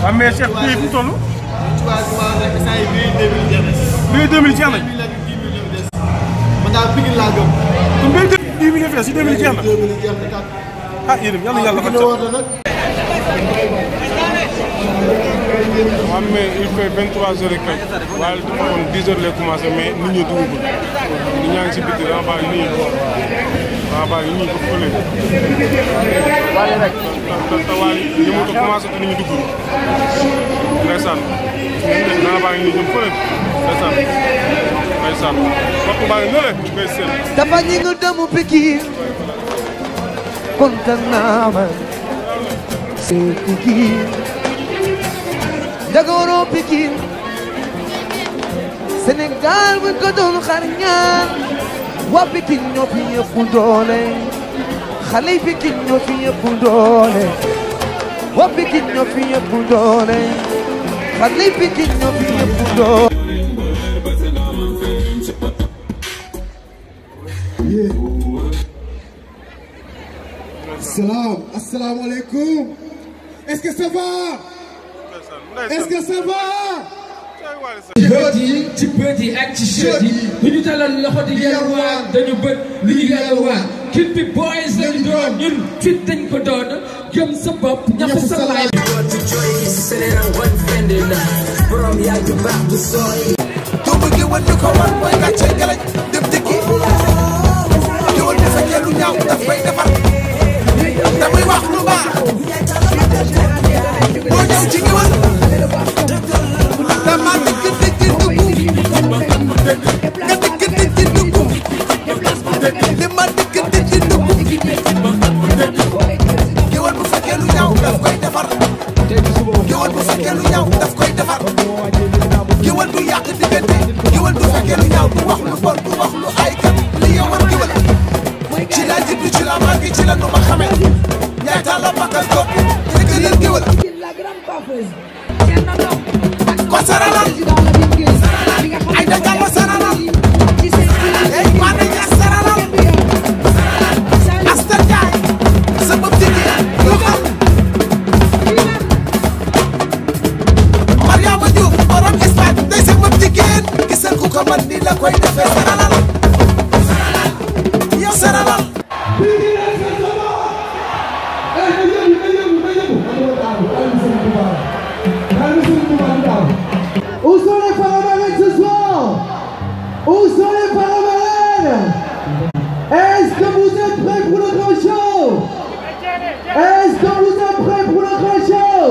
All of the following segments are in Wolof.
waaw mais Cheikh bii fu mu toll. bii 2000 jeex nañ. man daal Pikine laa gëm. kon bii mi ngi fees si 2000 jeex na. ah yéen yàlla yàlla fa ca. waaw mais il fait 23h et quelques waaye dafa kon 10h lay commencé mais nit ñi dugugul nit ñaa ngi si biti dama bàyyi nit ñi ko fële waaye rek te waaye ñu mu commencé te nit ñi dugul ndeysaan dama bàyyi nit ñi fële ndeysaan waxtu baa ngi nële ngay seen dafa ñi nga demu Pikine kontaan naa ma c'est Pikine Jagoro Pikine Sénégal bu ko doon xar ñaan waa Pikine ñoo fi ëpp doole xale yi Pikine ñoo fi ëpp doole waa Pikine ñoo fi ëpp doole xale yi Pikine ñoo fi ëpp doole. Asalaamaaleykum. Est-ce que ça va? Est-ce que ça va? ci bët yi ci bët yi ak ci shirt yi bu ñu talal loxo di yalwaan dañu bët li ñu yalwaan Kid P Boys lañu doon ñun fit dañ ko doon gëm sa bopp ñafu sa laay borom yaa ju baax du sooy doo bëggee wan ñu ko war mooy gàcce galañ dem dëkki ñëwal bu fekkee lu ñaaw daf koy defar damay wax lu baax boo ñëw ci ñëwal dama dëkk dëkk dugg nga dëkk dëkk dugg li ma dëkk dëkk dugg ñëwal bu fekkee lu ñaaw daf koy defar ñëwal bu fekkee lu ñaaw daf koy defar ñëwal du yàq diggante ñëwal du fekkee lu ñaaw du wax lu bon du wax lu ay kat li yowal ñëwal ci la jibbi ci la màgg ci la nu ma xamee ñaata la bakkal topp dëgg leen ñëwal ko saralal ay da jàll saralal ay maane ña saralal Asta Njaay sa bopp jigéen lu xam Mariama Diouf borom Espagne day sa bopp jigéen gisal ku ko man ni la koy defee saralal yow saralal Où sont les paramarènes ce soir? Où sont les paramarènes? Est-ce que vous êtes prêts pour le grand show? Est-ce que vous êtes prêts pour le grand show?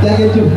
jërëjëf.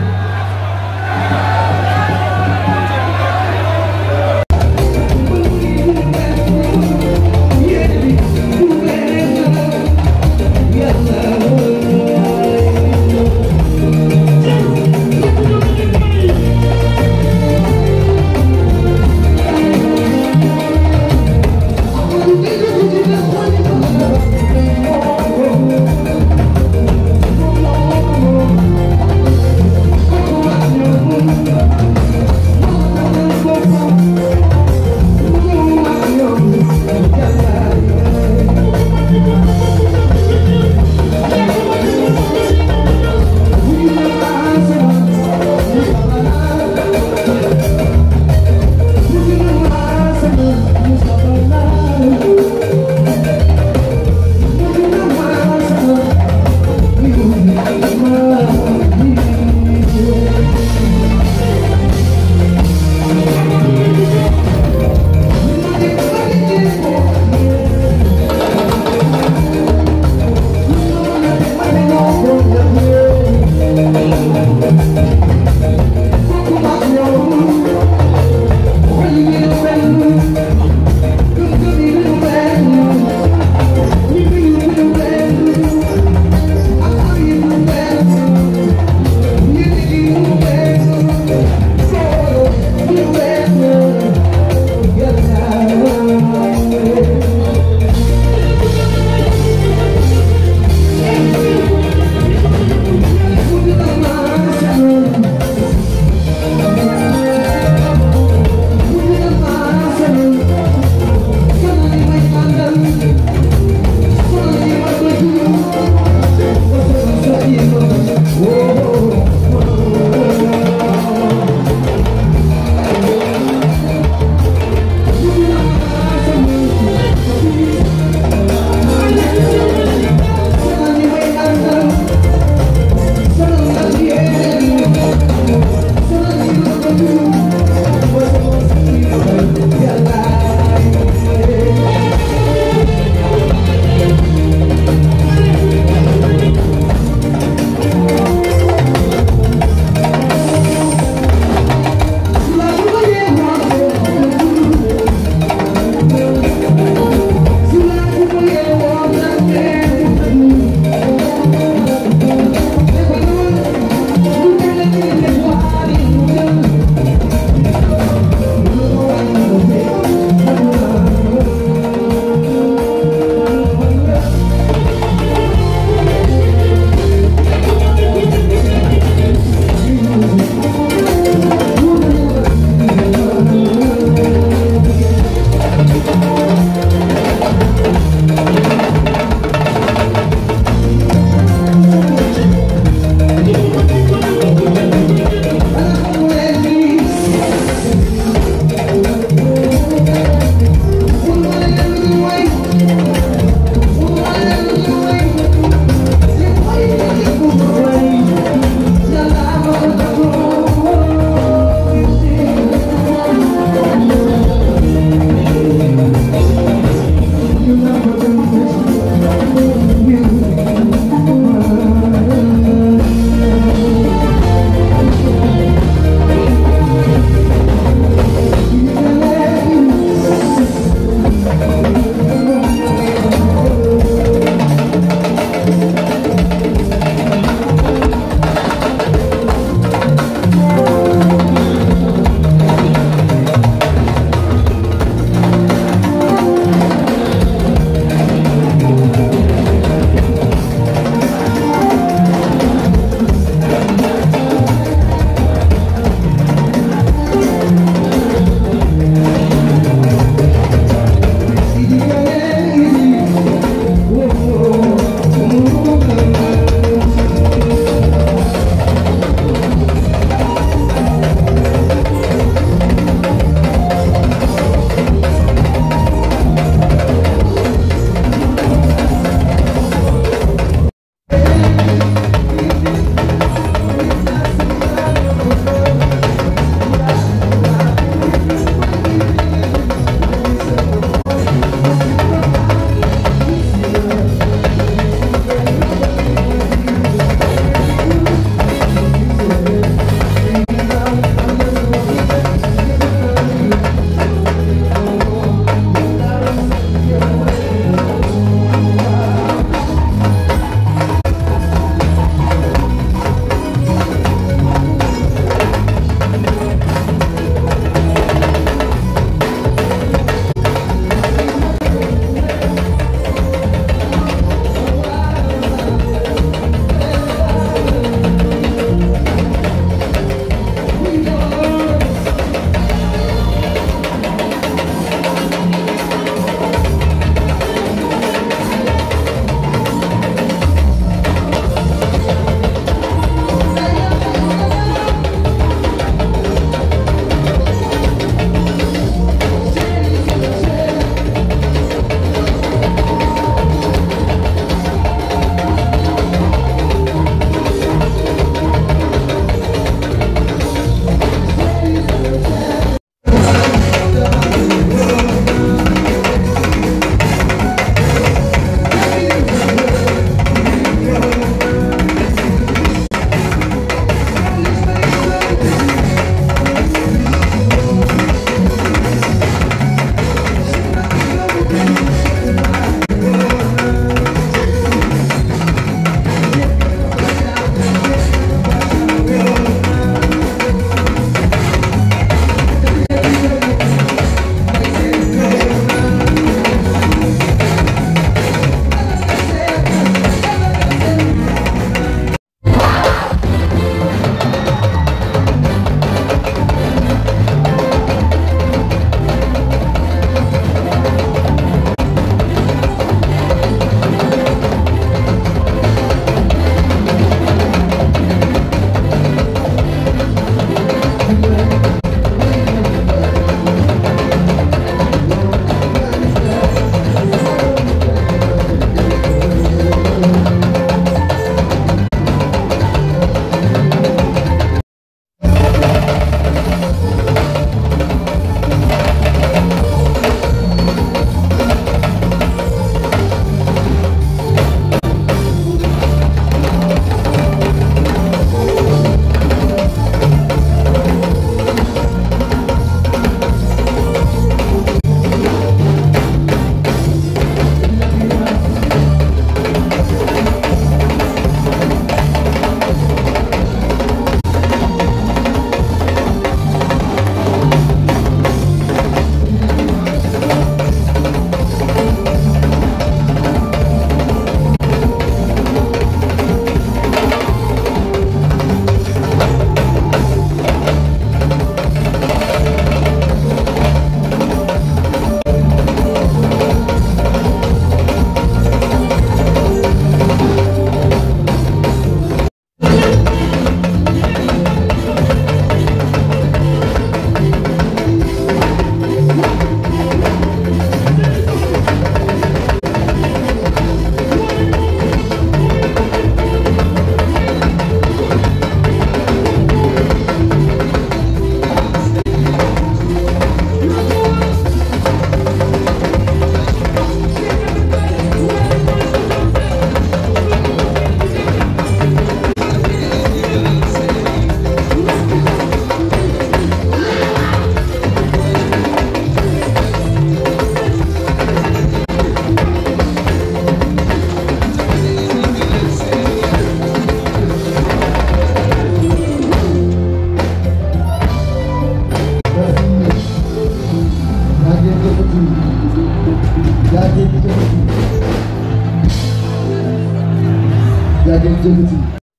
jëfati.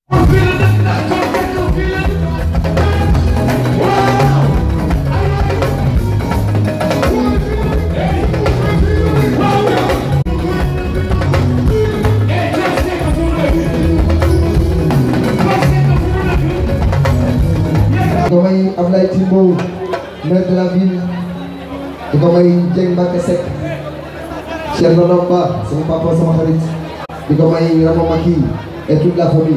Damay Ablaye Timbo maire de la ville di ko may Dieng Mbacke Seck Cheikh Ndomba sama papa sama xarit di ko may Rama Maki et toute la famille.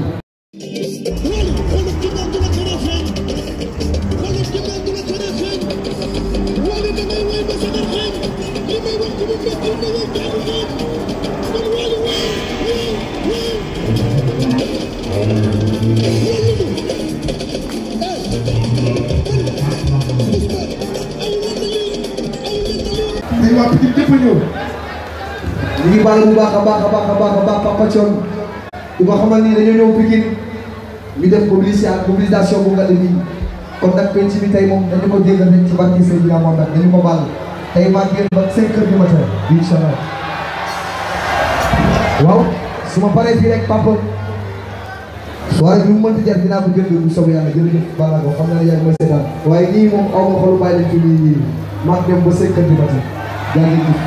tey waa Pikine ñëpp a ñëw. ñu ngi baal bu baax a baax a baax a baax a baax Papa Thion di ko xamal ni dañoo ñëw Pikine ñu def mobilisation bu nga nii kon nag penc bi tey moom dañu ko déggal rek ci barke Seydina Mohamed dañu ko baal tey maa ngi ba 5 heures du matin incha allah. waaw su ma paree fii rek papa soirée bi mu mënti jar dinaa ko jënd bu soobee yàlla jërëjëf balaa ko xam naa ne yaa ngi may seetaan waaye nii moom aw ma xolu bàyyi leen fi nii maa ngi dem ba 5 heures du matin yaa ngi gis.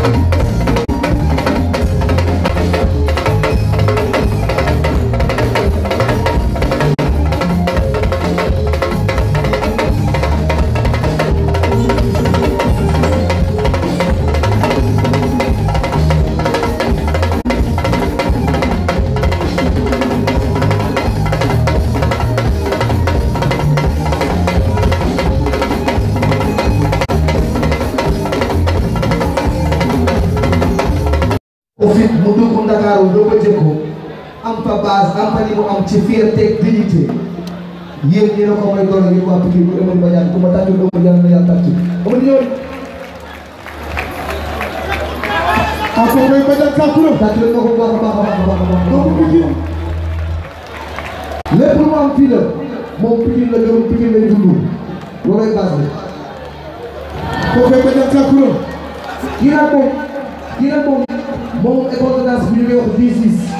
mu dugg Ndakaaru doo ko jëkko am fa base am fa li mu am ci fierté ak dignité yéen ñi ne ko may doole ngeen waa Pikine mu Amady Badiane ku ma tàccu doomu yàlla na yàlla tàccu Amady ñëw ako may Badiane Sakuro tàccu leen ma ko baax a baax a baax a baax doomu Pikine lépp lu mu am fii la moom Pikine la gëm Pikine lay dund loolay base bi ko may Badiane Sakuro kii nag moom école de danse bi ñu wax D6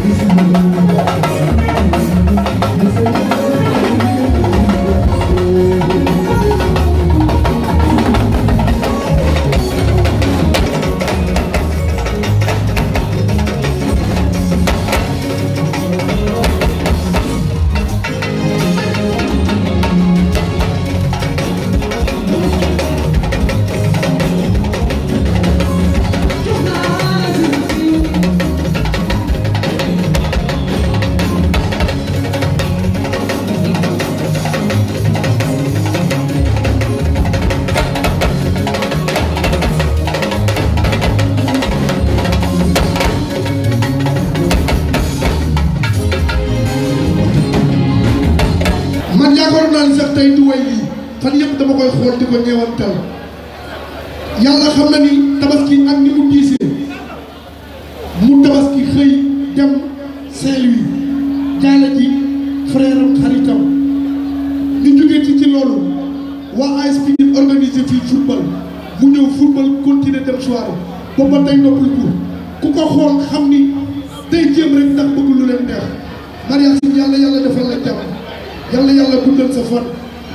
tey du way lii fan yëpp dama koy xool di ko ñeewantal yàlla xam na ni tabaski ak ni mu diisee mu tabaski xëy dem Saint-Louis jaale ji frère am xaritam ñu jógee ci loolu waa AS Pikine organisé fii football mu ñëw football continuer dem soirée boobu ba tey noppal ku ko xool xam ni day jéem rek ndax bëgg lu leen neex mariage yi yàlla defal la jàmm yàlla guddal sa fan.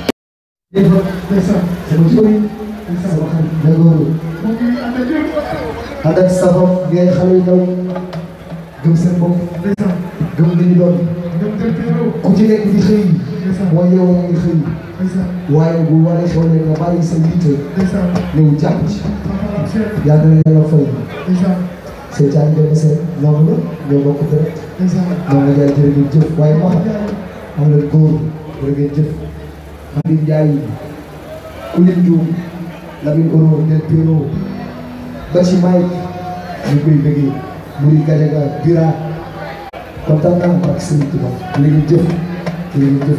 ànd ak sabab ngay xale yu ndaw gëm seen bopp gëm li ñu doon ku ci nekk di xëy mooy yow ngi xëy waaye bu waree xew ne nga bàyyi sa yitte ñëw jàpp ci yàlla na yàlla fay seetaan dem seen ñoom la ñoo bokk deret ñoom la jaay jërë jëf waaye ma xam nga góor jërë jëf Habib Ndiaye Koulim Dioum Lamine Oro Del Piro ba ci may ñu koy bëggee Mouri Gadiaga Bira kontaan naa ak Serigne Touba jërë jëf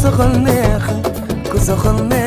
sa xol neex ku sa xol neex